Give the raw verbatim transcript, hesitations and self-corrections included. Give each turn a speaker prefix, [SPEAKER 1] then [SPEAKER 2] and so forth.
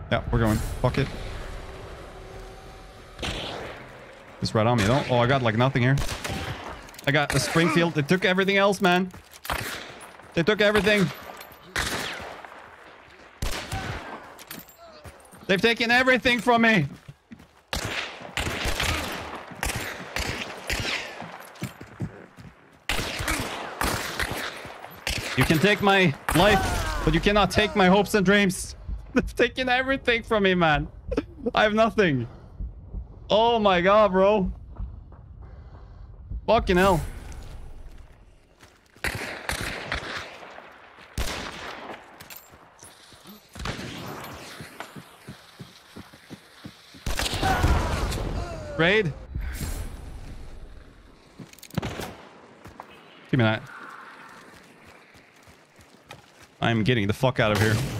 [SPEAKER 1] Yeah, we're going. Fuck it. It's right on me, though. Oh, I got, like, nothing here. I got a Springfield. They took everything else, man. They took everything. They've taken everything from me. You can take my life, but you cannot take my hopes and dreams. They've taken everything from me, man. I have nothing. Oh my god, bro. Fucking hell. Raid. Give me that. I'm getting the fuck out of here.